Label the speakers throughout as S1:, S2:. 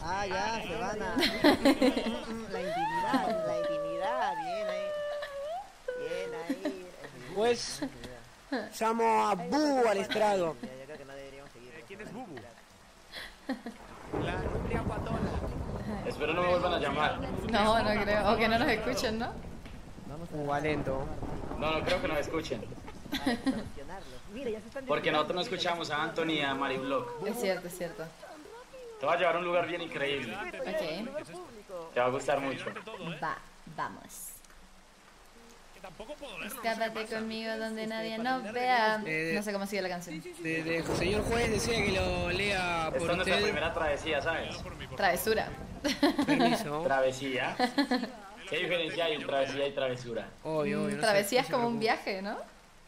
S1: Ah, ya, se van a... la intimidad, bien ahí. Bien ahí.
S2: Pues llamo a Bubu al estrado.
S1: Yo creo que no deberíamos seguir.
S3: ¿Quién es Bubu? La nutria guatona.
S4: Espero no me vuelvan a llamar.
S5: No, no creo. O que no nos escuchen, ¿no?
S2: Valento.
S4: No creo que nos escuchen.
S1: Mira, ya se están...
S4: Porque nosotros no escuchamos a Anthony y a Mariblock.
S5: Es cierto, es cierto.
S4: Te va a llevar a un lugar bien increíble.
S5: Ok.
S4: Te va a gustar mucho.
S5: Vamos. Escápate conmigo donde nadie nos vea. No sé cómo sigue la canción.
S2: Señor juez, desea que lo lea por
S4: Esta es nuestra
S2: usted.
S4: primera travesía, ¿sabes?
S5: Travesura.
S2: Permiso.
S4: Travesía. ¿Qué diferencia hay entre travesía y travesura?
S2: Obvio, no
S5: Travesía es
S2: se
S5: como un
S2: preocupe.
S5: viaje, ¿no?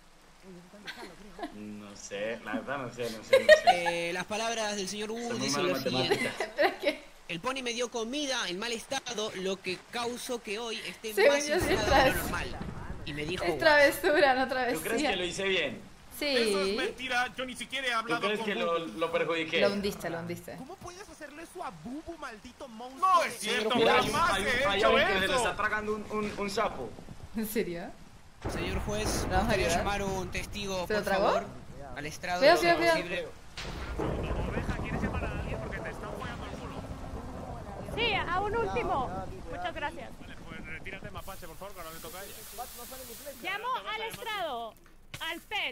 S4: No sé, la verdad no sé.
S2: Las palabras del señor Wu
S4: Soy muy
S2: dicen
S4: malo
S2: lo
S4: en
S2: siguiente.
S4: matemáticas.
S2: El pony me dio comida en mal estado, lo que causó que hoy esté
S5: Según
S2: más
S5: yo sí es
S2: inflado de lo normal. Y me dijo...
S5: Es travesura, no
S4: ¿Tú crees que
S5: travesía.
S4: lo hice bien?
S6: Eso es
S5: Sí.
S6: mentira, yo ni siquiera he
S4: ¿Tú
S6: hablado
S4: crees
S6: con
S4: que
S6: Bubu.
S4: lo perjudiqué?
S5: Lo hundiste, lo hundiste.
S6: ¿Cómo puedes hacerle eso a Bubu, maldito monstruo? No es cierto,
S4: Mira,
S6: jamás
S4: hay
S6: he
S4: hay
S6: hecho
S4: alguien que se lo
S6: eso.
S4: está tragando un sapo.
S5: ¿En serio?
S2: Señor juez,
S5: ¿Lo vamos a
S2: quería
S5: ayudar?
S2: llamar un testigo,
S5: ¿Se lo
S2: por
S5: tragó?
S2: favor, al estrado.
S5: Cuidado,
S2: si es
S5: cuidado,
S2: posible.
S6: Oveja, ¿quieres llamar a alguien porque te están follando el culo?
S7: Sí, a un último. Muchas gracias.
S6: Vale, pues retírate, mapache, por favor, que ahora le toca a ella.
S7: Llamo al estrado. Al PET.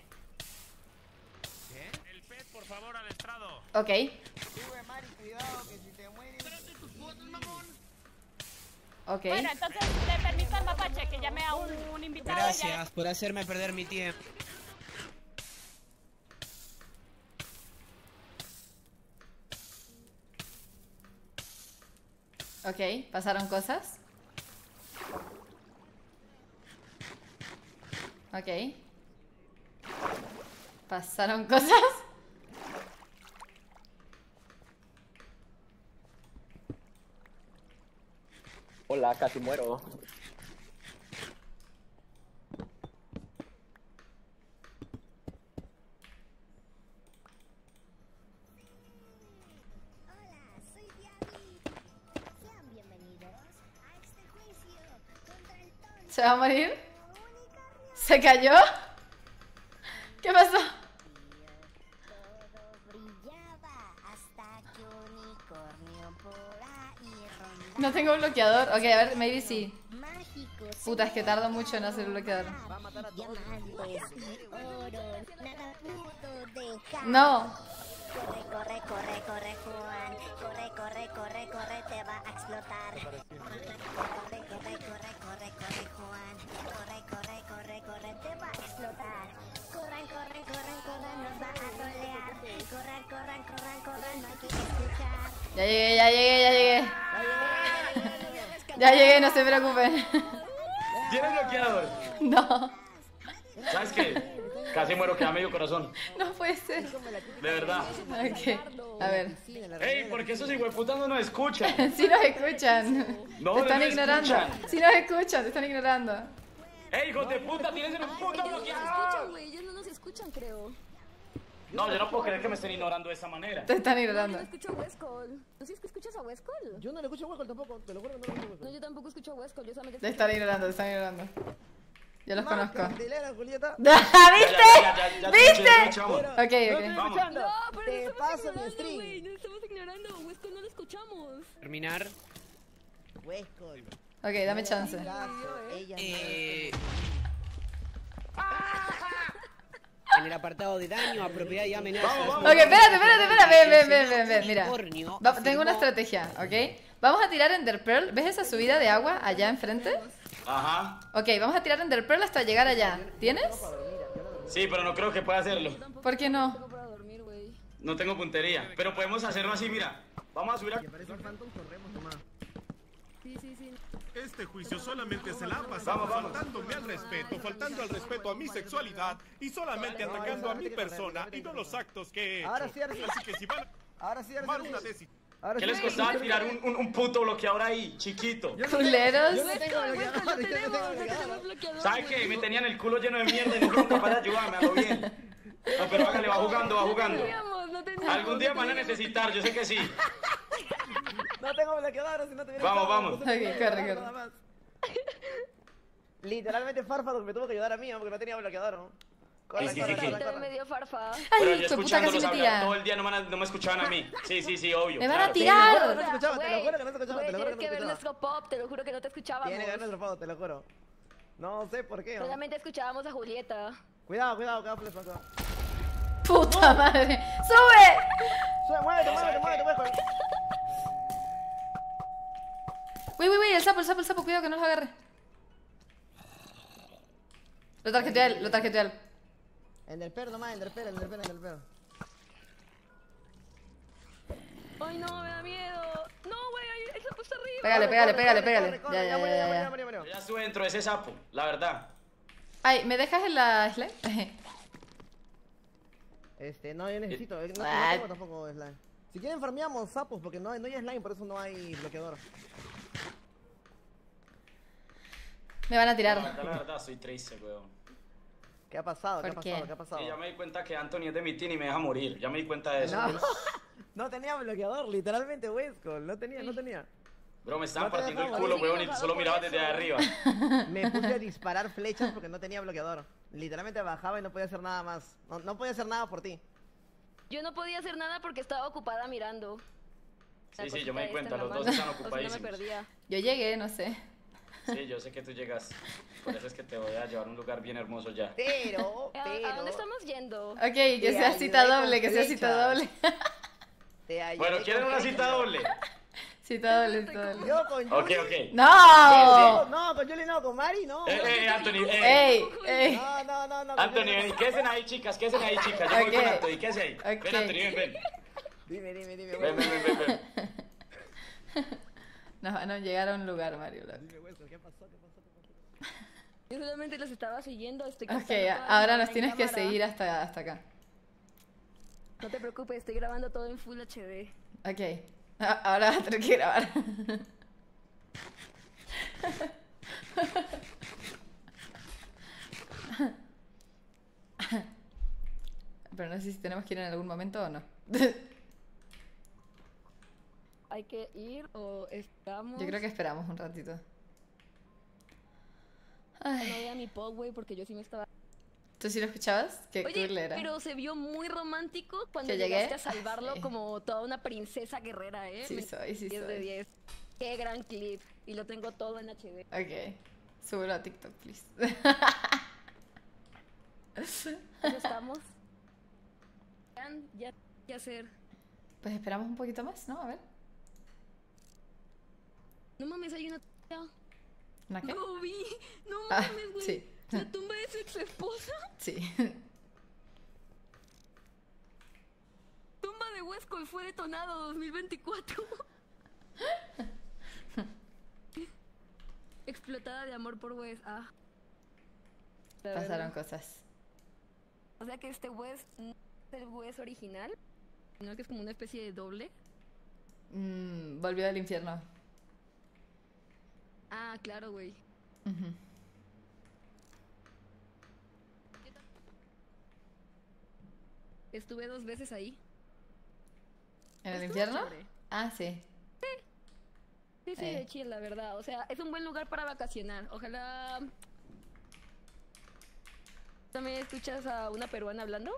S6: El pet, por favor, al estrado.
S5: Ok. Ok.
S7: Bueno, entonces le permito al mapache que llame a un invitado.
S2: Gracias por hacerme perder mi tiempo.
S5: Ok, ¿pasaron cosas? Ok. ¿Pasaron cosas?
S8: Hola, casi muero.
S5: ¿Se va a morir? ¿Se cayó? ¿Qué pasó? No tengo bloqueador. Ok, a ver, maybe sí. Puta, es que tardo mucho en hacer el bloqueador. No.
S9: Corre, corre, corre, corre, Juan. Corre, corre, corre, corre, te va a explotar. Corre, corre, corre, corre, corre, corre, Juan. Corre, corre, corre, corre, te va a explotar. Corran, corren, corren, corren, nos va a tolear. Corran, corran, corran, corran, no hay que escuchar.
S5: Ya llegué, ya llegué, ya llegué. Ya llegué, no se preocupen.
S4: ¿Tienes bloqueador?
S5: No,
S4: ¿Sabes qué? Casi muero, queda medio corazón.
S5: no puede ser.
S4: De verdad.
S5: Ok, a ver.
S4: Ey, ¿por qué esos hijueputas no nos escuchan?
S5: Si nos escuchan.
S4: No,
S5: Te
S4: no
S5: están
S4: nos
S5: ignorando.
S4: escuchan.
S5: Si nos escuchan, te están ignorando.
S4: ¡Ey, hijos de puta! ¡Tienes un puto bloqueador!
S10: Ellos no nos escuchan, creo.
S4: No, yo no puedo creer que me estén ignorando de esa manera.
S5: Te están ignorando.
S10: No escucho a Westcall. ¿Tú sí escuchas a Westcall?
S1: Yo no le escucho a Hueco tampoco, te lo juro que no le escucho a Hueco.
S10: No, yo tampoco escucho a Westcall. Yo solamente
S5: Te están ignorando, te están ignorando. Yo los conozco.
S1: Candelera, Julieta.
S5: ¿Viste? ¿Viste?
S4: Chamo.
S5: Ok, ok.
S4: Vamos.
S10: No, pero
S1: Te
S10: no
S1: paso
S10: estamos
S1: mi
S10: ignorando,
S1: stream.
S10: güey. No estamos ignorando. Westcall no lo escuchamos.
S2: Terminar.
S1: Hueco.
S5: Ok, dame chance.
S1: Ella
S2: En el apartado de daño a propiedad y amenazas.
S5: Ok, espérate, ven, mira.
S2: Unicornio
S5: Tengo una
S2: afirmó-
S5: estrategia, ¿ok? Vamos a tirar Ender Pearl. ¿Ves esa subida de agua allá enfrente?
S4: Ajá.
S5: Ok, vamos a tirar Ender Pearl hasta llegar allá. ¿Tienes?
S4: Sí, pero no creo que pueda hacerlo.
S5: ¿Por qué no?
S10: Para dormir, güey.
S4: No tengo puntería. Pero podemos hacerlo así, mira. Vamos a subir a...
S10: Sí, sí, sí.
S6: Este juicio solamente se la ha pasado faltándome al respeto, faltando al respeto a mi sexualidad y solamente atacando a mi persona y no los actos que he hecho.
S1: Ahora sí,
S6: Así que si van a
S1: ahora sí,
S6: tomar una decisión.
S1: ahora
S4: ¿Qué les costaba tirar un puto bloqueador ahí, chiquito?
S5: ¿Culeros?
S1: Yo no tengo bloqueador, yo no tengo bloqueador.
S10: Bloqueador.
S4: ¿Sabes qué? Me tenían el culo lleno de mierda y no fueron capaces de ayudarme, a lo bien. No, pero hágale, va jugando, va jugando.
S10: No teníamos.
S4: Algún día van a necesitar, yo sé que sí.
S1: No tengo bloqueador, si no te hubiera
S4: Vamos,
S1: estado,
S4: vamos.
S1: no se me
S5: Ok,
S1: puede
S5: corre,
S1: ayudar, nada más. Literalmente Farfado me tuvo que ayudar a mí, porque no tenía bloqueador, ¿no? Corre,
S4: Sí,
S1: corre,
S4: sí, sí.
S1: corre,
S10: También
S1: corre.
S10: me dio farfa.
S4: Pero
S5: Ay,
S4: yo
S5: hijo de puta,
S4: escuchándolos
S5: casi me
S4: hablar
S5: tira.
S4: todo el día no me escuchaban a mí. Sí, sí, sí, obvio.
S5: Me van a
S4: claro.
S5: tirar.
S1: No se escuchaba, te lo juro que no se escuchaba,
S10: Güey,
S1: te lo juro
S10: tienes
S1: que
S10: que
S1: no
S10: ver
S1: se escuchaba.
S10: nuestro pop, te lo juro que no te escuchábamos.
S1: Tiene que ver nuestro pavo, te lo juro. No sé por qué, ¿no?
S10: Solamente escuchábamos a Julieta.
S1: Cuidado, cuidado, flecha, cuidado.
S5: Puta madre. ¡Sube!
S1: Muévete,
S4: ¿Sabes
S1: muévete,
S4: qué?
S1: muévete.
S5: Uy, el sapo, cuidado que no lo agarre. Lo tarjeteó a él, lo tarjeteó a él.
S1: En el perro nomás, en el perro.
S10: Ay, no, me da miedo. No, güey, el sapo está arriba.
S5: Pégale.
S1: Corre,
S5: Ya.
S1: murió.
S4: Yo ya estuve dentro de ese sapo, la verdad.
S5: Ay, ¿me dejas en la slime?
S1: No, yo necesito, no
S5: Ah.
S1: tengo tampoco slime. Si quieren farmeamos sapos, porque no hay slime, por eso no hay bloqueador.
S5: Me van a
S4: La
S5: tirar.
S4: verdad, estoy triste, weón.
S1: ¿Qué ha pasado?
S5: ¿Por qué?
S1: ¿Qué ha pasado?
S4: Sí, ya me di cuenta que Anthony es de mi team y me deja morir. Ya me di cuenta de eso.
S1: No, no tenía bloqueador, literalmente, Wescol. No tenía.
S4: Bro, me estaban
S1: No te
S4: partiendo el
S1: dejamos.
S4: culo,
S10: Sí,
S4: weón, y
S10: enojado
S4: solo
S10: por
S4: miraba
S10: eso.
S4: desde arriba.
S1: Me puse a disparar flechas porque no tenía bloqueador. Literalmente bajaba y no podía hacer nada más. No podía hacer nada por ti.
S10: Yo no podía hacer nada porque estaba ocupada mirando.
S4: Sí, sí, yo me di
S10: cosita
S4: cuenta,
S10: esta en
S4: los
S10: la
S4: dos
S10: mano.
S4: están
S10: O sea, no me
S4: ocupadísimos.
S10: perdía.
S5: Yo llegué, no sé.
S4: Sí, yo sé que tú llegas. Por eso es que te voy a llevar a un lugar bien hermoso ya.
S1: Pero.
S10: ¿A dónde estamos yendo?
S5: Ok, que sea cita
S1: ayudé con
S5: doble, que sea cita
S1: flechas.
S5: doble.
S1: Te ayudé
S4: Bueno, ¿quieren
S1: con
S4: una
S1: flechas.
S4: cita doble?
S5: Cita doble.
S1: Yo con
S4: Ok,
S1: Yuli.
S4: ok.
S5: ¡No!
S1: No, con Yuli no, con Mari no.
S4: Anthony,
S5: ¡Ey!
S1: No. con
S4: Anthony,
S1: Yuli no.
S4: ven, quédense ahí, chicas, quédense ahí, chicas. Yo voy
S5: Ok.
S4: con Anthony, quédense ahí.
S5: Ok.
S4: Ven, Anthony, ven.
S1: Dime.
S4: Ven.
S5: Nos van a llegar a un lugar, Mario. loco.
S1: Dime, Wescol, ¿qué pasó?
S10: Yo solamente los estaba siguiendo. Estoy
S5: Ok,
S10: captando toda
S5: ahora
S10: la
S5: nos tienes que
S10: cámara.
S5: seguir hasta acá.
S10: No te preocupes, estoy grabando todo en Full HD.
S5: Ok. Ahora vas a tener que grabar. Pero no sé si tenemos que ir en algún momento o no.
S10: ¿Hay que ir o estamos?
S5: Yo creo que esperamos un ratito.
S10: No
S5: Ay,
S10: veía mi pod, güey, porque yo sí me estaba...
S5: ¿tú sí lo escuchabas? Qué
S10: Oye,
S5: cool era.
S10: pero se vio muy romántico cuando
S5: ¿Que llegué?
S10: llegaste a salvarlo
S5: Sí.
S10: como toda una princesa guerrera, ¿eh?
S5: Sí soy.
S10: 10 de 10. Qué gran clip. Y lo tengo todo en HD.
S5: Ok. Súbelo a TikTok, please.
S10: ¿Ya estamos? Ya, ¿qué hacer?
S5: Pues esperamos un poquito más, ¿no? A ver.
S10: No mames, hay una...
S5: ¿Una qué?
S10: Lo vi. No
S5: Ah,
S10: mames, güey.
S5: sí.
S10: La tumba de su ex esposa.
S5: Sí.
S10: Tumba de Wescol fue detonado 2024. Explotada de amor por Wes. Ah. La
S5: Pasaron
S10: verdad.
S5: cosas.
S10: O sea que este Wes no es el Wes original, sino que es como una especie de doble.
S5: Volvió del infierno.
S10: Ah, claro, güey.
S5: Ujú.
S10: Estuve 2 veces ahí.
S5: ¿En el
S10: Estuvo
S5: infierno?
S10: chévere.
S5: Ah, sí.
S10: Sí, de chill, la verdad. O sea, es un buen lugar para vacacionar. Ojalá... ¿También escuchas a una peruana hablando?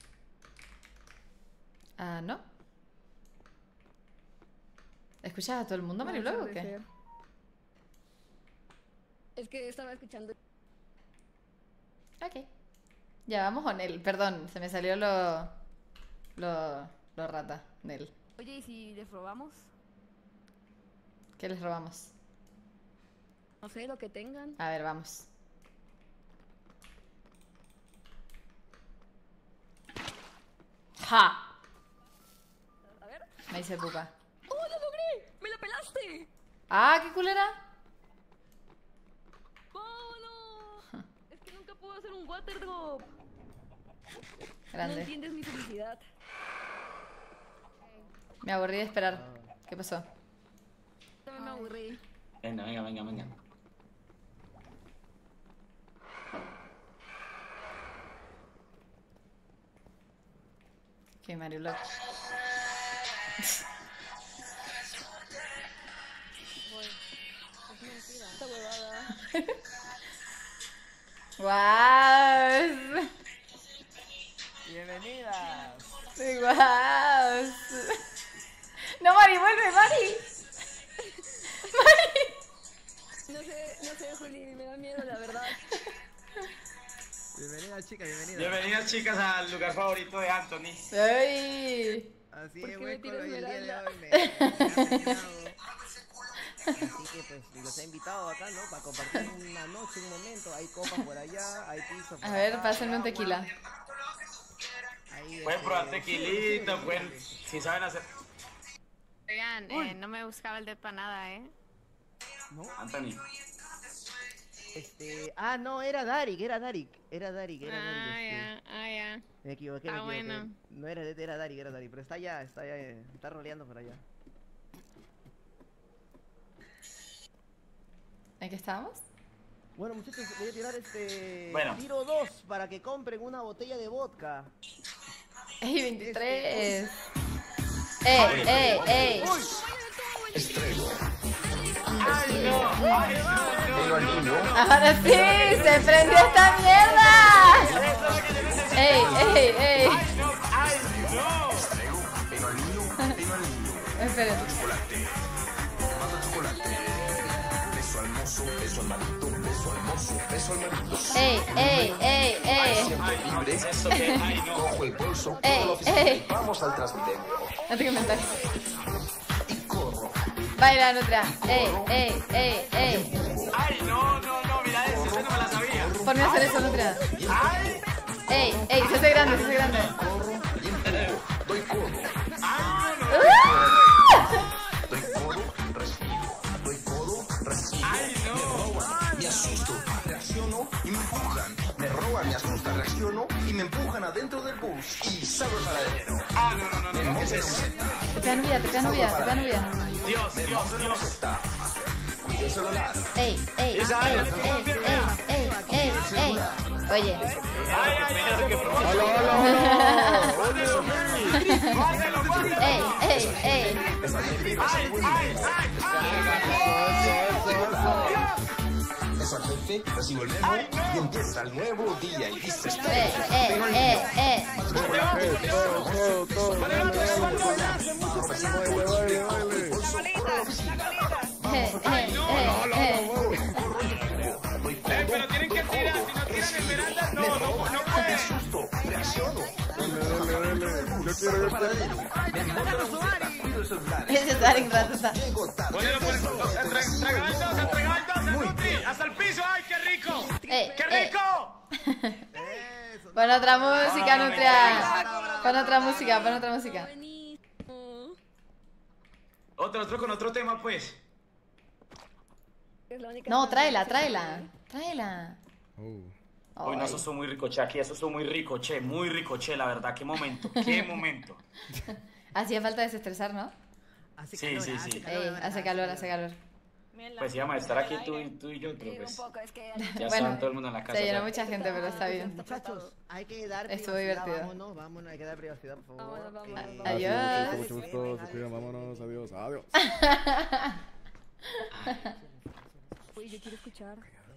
S5: Ah, ¿no? ¿Escuchas a todo el mundo, Mario
S10: No,
S5: Blog, o
S10: puede
S5: qué?
S10: ser. Es que estaba escuchando...
S5: Ok. Ya, vamos con él. Perdón, se me salió lo rata de él.
S10: Oye, ¿y si les robamos?
S5: ¿Qué les robamos?
S10: No sé, lo que tengan.
S5: A ver, vamos. ¡Ja!
S10: A ver.
S5: Me hice pupa.
S10: ¡Oh, lo logré! ¡Me la pelaste!
S5: ¡Ah, qué culera!
S10: ¡Vámonos! Es que nunca puedo hacer un water drop. No
S5: Grande.
S10: entiendes mi felicidad.
S5: Me aburrí de esperar. ¿Qué pasó?
S10: También me aburrí.
S4: Venga.
S5: Ok, Mario Blog. ¡Guau!
S1: Bienvenidas.
S5: ¡Guau! No, Mari, vuelve, Mari.
S10: No sé, Juli, me da miedo, la verdad.
S1: Bienvenidas, chicas, bienvenidas.
S4: Bienvenidas, chicas, al lugar favorito de Anthony.
S5: ¡Ay!
S1: Así
S10: ¿Por
S1: es,
S10: qué me
S1: hueco,
S10: tiras
S1: el día de
S10: Esmeralda?
S1: hoy me ha terminado. Así que pues los he invitado acá, ¿no? Para compartir una noche, un momento. Hay copas por allá, hay piso por
S5: A ver,
S1: acá,
S5: pásenme un
S1: agua.
S5: tequila.
S1: Ahí,
S4: Pueden probar tequilita, pueden, si saben hacer...
S7: Oigan, no me buscaba el dedo para nada, ¿eh?
S1: ¿No?
S4: Anthony.
S1: No, era Darik. Era Darik.
S7: Ya.
S1: Me equivoqué,
S7: Está
S1: me equivoqué.
S7: bueno.
S1: No era Darik, era Darik. Pero está allá, está roleando por allá.
S5: ¿En qué estábamos?
S1: Bueno, muchachos, voy a tirar
S4: Bueno.
S1: tiro 2 para que compren una botella de vodka.
S5: ¡Ey, 23! ¡Ey!
S4: ¡Ay, no! ¡Ay, no!
S5: ¡Ahora sí! ¡Se prendió esta mierda! ¡Ey!
S4: ¡Ay, no!
S5: Esperen. ¡Ey!
S11: Vamos al Transmilenio.
S5: No tengo inventario. Baila, Nutria. ¡Ey!
S4: ¡Ay, no! Mira ese no me la sabía.
S5: Ponme a hacer eso, Nutria.
S4: ¡Ay!
S5: ¡Ey! Se hace grande,
S11: Doy codo.
S5: ¡Ah!
S11: Doy codo, recibo.
S4: ¡Ay, no!
S11: Me asusto, reacciono y me empujan. Me roban, me asusta, reacciono y me empujan adentro del bus. Y salgo el paradero.
S4: ¡Ah, no!
S5: Te pega novia.
S4: Dios.
S11: Cuide el celular.
S5: ¡Ey! Oye.
S4: ¡Ay, que
S5: ¡Ey!
S11: Eso al jefe, recibo el memo y empieza el nuevo día y dices
S4: pero tienen que tirar, si no tiran esmeraldas, no pueden.
S11: asusto, reacciono.
S5: Ese es Darik Ratata.
S4: Ponelo, entregaba el 2, hasta el piso. ¡Ay, qué rico! ¡Qué rico!
S5: Pon otra música, Nutria. Pon otra música.
S10: Buenísimo.
S4: Otro con otro tema, pues.
S10: Es la única
S5: No,
S10: que-
S5: tráela.
S4: Uy, no, eso estuvo muy rico, che, aquí eso estuvo muy rico, che, la verdad, qué momento.
S5: Hacía falta desestresar, ¿no?
S1: Hace
S4: Sí,
S1: calor,
S4: sí.
S5: Hace calor.
S4: Pues íbamos a estar aquí tú y yo, pero
S10: Sí,
S4: pues
S10: un poco, es que...
S4: ya
S5: Bueno,
S4: está todo el mundo en la casa.
S5: Se llenó
S4: ya.
S5: mucha gente, pero está bien.
S1: Muchachos, hay que dar
S5: Estuvo
S1: privacidad.
S5: divertido.
S1: Vámonos, hay que dar privacidad, por favor.
S10: Vámonos.
S5: Adiós.
S6: Mucho gusto, se cuidan, vámonos, adiós.
S10: Uy, yo quiero escuchar.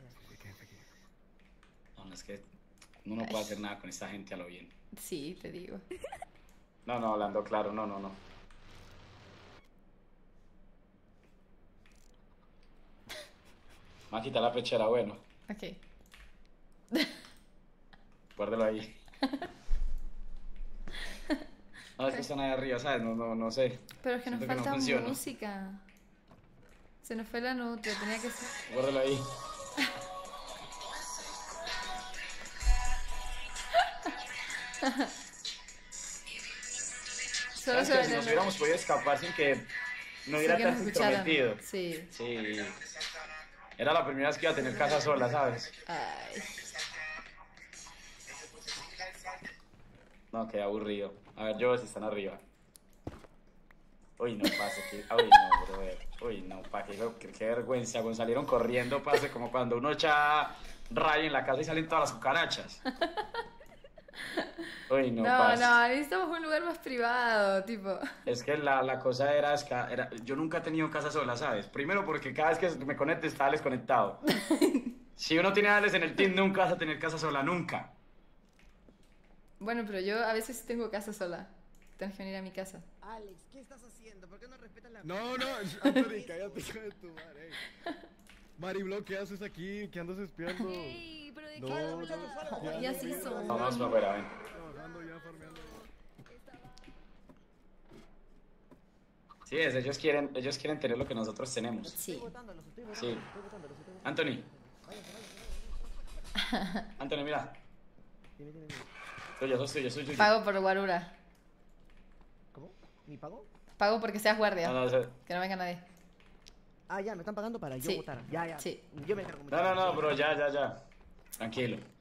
S4: No, es que uno no puede hacer nada con esta gente a lo bien.
S5: Sí, te digo.
S4: No, hablando claro, no. Me va a quitar la pechera, bueno.
S5: Ok.
S4: Guárdalo ahí. No, es que están ahí arriba, ¿sabes? No sé.
S5: Pero es que nos
S4: Siento que no
S5: falta
S4: funciona.
S5: música. Se nos fue la Nutria, tenía que ser.
S4: Guárdalo ahí.
S5: Solo
S4: ¿Sabes
S5: se
S4: que si nos hubiéramos podido escapar sin que no hubiera
S5: que nos
S4: tan
S5: escucharan.
S4: intrometido?
S5: Sí.
S4: Sí. Era la primera vez que iba a tener casa sola, ¿sabes?
S5: Ay.
S4: No, qué aburrido. A ver, yo si están arriba. Uy, no, pase. Uy, no, brother. Uy, no, pa, qué vergüenza. Cuando salieron corriendo, pase, como cuando uno echa rayo en la casa y salen todas las cucarachas. Uy, no, pase.
S5: No, necesitamos un lugar más privado, tipo.
S4: Es que la cosa era, yo nunca he tenido casa sola, ¿sabes? Primero porque cada vez que me conecte estaba desconectado. Si uno tiene a Alex en el team, nunca vas a tener casa sola, nunca.
S5: Bueno, pero yo a veces tengo casa sola. Tienes que venir a mi casa.
S1: Alex, ¿qué estás haciendo? ¿Por qué no respetas la...
S3: No, Anthony, cállate, hija de tu madre. Mariblo, ¿qué haces aquí? ¿Qué andas espiando?
S10: Ey, pero de
S3: No,
S10: qué y así son.
S4: Vamos para afuera, ven.
S3: Trabajando ya, farmeando.
S4: Sí, ellos quieren tener lo que nosotros tenemos.
S5: Sí.
S4: Sí. Anthony. Anthony, mira. Soy tuyo.
S5: Pago por guarura.
S1: ¿Cómo? ¿Mi pago?
S5: Pago porque seas guardia.
S4: No,
S5: Que no venga nadie.
S1: Ah, ya, me están pagando para yo
S5: Sí.
S1: votar. Ya.
S5: Sí.
S1: Yo me encargo.
S4: no, bro, ya. Tranquilo.